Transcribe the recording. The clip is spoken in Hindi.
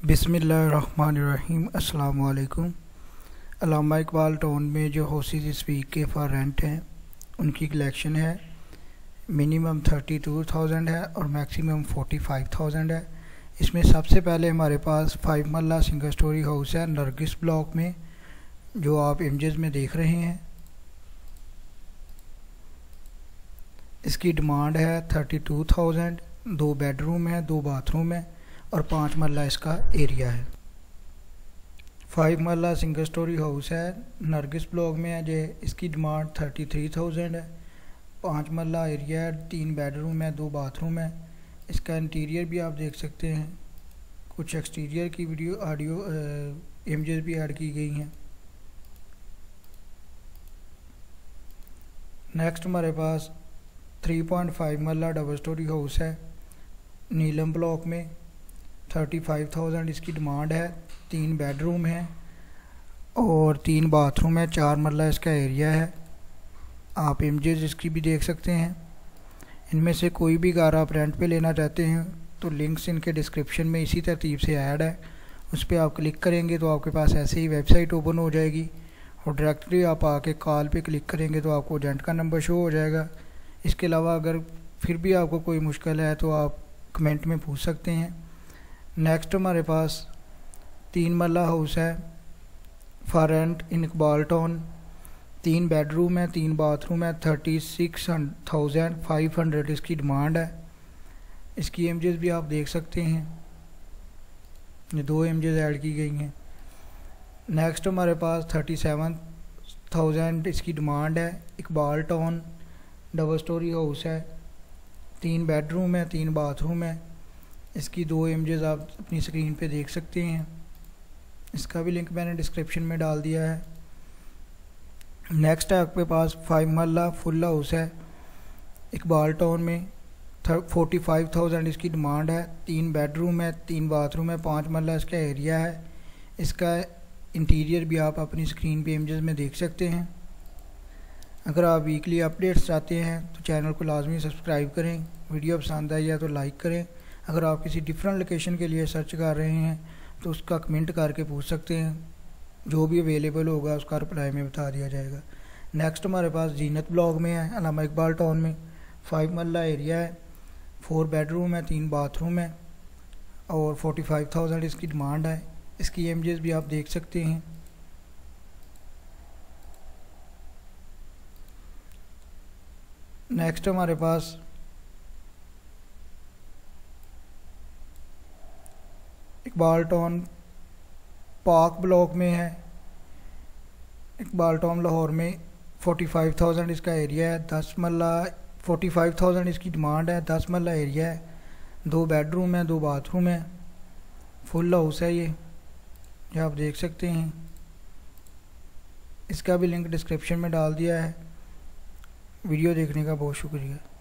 बिस्मिल्लाहिर्रहमानिर्रहीम। अस्सलाम वालेकुम। अल्लामा इकबाल टाउन में जो हाउसेज इस वीक के फॉर रेंट हैं उनकी कलेक्शन है। मिनिमम 32,000 है और मैक्सिमम 45,000 है। इसमें सबसे पहले हमारे पास 5 मरला सिंगल स्टोरी हाउस है नरगिस ब्लॉक में, जो आप इमेजेस में देख रहे हैं। इसकी डिमांड है 32,000। 2 बेडरूम है, 2 बाथरूम है और 5 मरला इसका एरिया है। 5 मरला सिंगल स्टोरी हाउस है, नरगिस ब्लॉक में है। जे इसकी डिमांड 33,000 है। 5 मरला एरिया है, 3 बेडरूम है, 2 बाथरूम है। इसका इंटीरियर भी आप देख सकते हैं। कुछ एक्सटीरियर की वीडियो ऑडियो इमेजेस भी ऐड की गई हैं। नेक्स्ट हमारे पास 3.5 मरला डबल स्टोरी हाउस है नीलम ब्लॉक में। 35,000 इसकी डिमांड है। 3 बेडरूम है और 3 बाथरूम है। 4 मरला इसका एरिया है। आप इमेजेस इसकी भी देख सकते हैं। इनमें से कोई भी घर आप रेंट पे लेना चाहते हैं तो लिंक्स इनके डिस्क्रिप्शन में इसी तरतीब से ऐड है। उस पर आप क्लिक करेंगे तो आपके पास ऐसे ही वेबसाइट ओपन हो जाएगी और डायरेक्टली आप आके कॉल पे क्लिक करेंगे तो आपको एजेंट का नंबर शो हो जाएगा। इसके अलावा अगर फिर भी आपको कोई मुश्किल है तो आप कमेंट में पूछ सकते हैं। नेक्स्ट हमारे पास 3 मरला हाउस है for rent in Iqbal town. 3 bedroom है, 3 बाथरूम है। 36,500 इसकी डिमांड है। इसकी इमेजेस भी आप देख सकते हैं। ये 2 इमेजेस ऐड की गई हैं। नेक्स्ट हमारे पास 37,000 इसकी डिमांड है। Iqbal town double story house है। 3 बेडरूम है, 3 बाथरूम है। इसकी 2 इमेजेस आप अपनी स्क्रीन पे देख सकते हैं। इसका भी लिंक मैंने डिस्क्रिप्शन में डाल दिया है। नेक्स्ट है आपके पास 5 मरला फुल हाउस है इकबाल टाउन में। 45,000 इसकी डिमांड है। 3 बेडरूम है, 3 बाथरूम है। 5 मरला इसका एरिया है। इसका इंटीरियर भी आप अपनी स्क्रीन पे इमेजेस में देख सकते हैं। अगर आप वीकली अपडेट्स चाहते हैं तो चैनल को लाजमी सब्सक्राइब करें। वीडियो पसंद आई है तो लाइक करें। अगर आप किसी डिफरेंट लोकेशन के लिए सर्च कर रहे हैं तो उसका कमेंट करके पूछ सकते हैं। जो भी अवेलेबल होगा उसका रिप्लाई में बता दिया जाएगा। नेक्स्ट हमारे पास जीनत ब्लॉक में है अल्लामा इकबाल टाउन में। 5 मरला एरिया है, 4 बेडरूम है, 3 बाथरूम है और 45,000 इसकी डिमांड है। इसकी इमेजेस भी आप देख सकते हैं। नेक्स्ट हमारे पास इकबाल टाउन पार्क ब्लॉक में है। इकबाल टाउन लाहौर में 45,000 इसका एरिया है। 10 मरला 45,000 इसकी डिमांड है। 10 मरला एरिया है, 2 बेडरूम है, 2 बाथरूम है। फुल हाउस है ये आप देख सकते हैं। इसका भी लिंक डिस्क्रिप्शन में डाल दिया है। वीडियो देखने का बहुत शुक्रिया।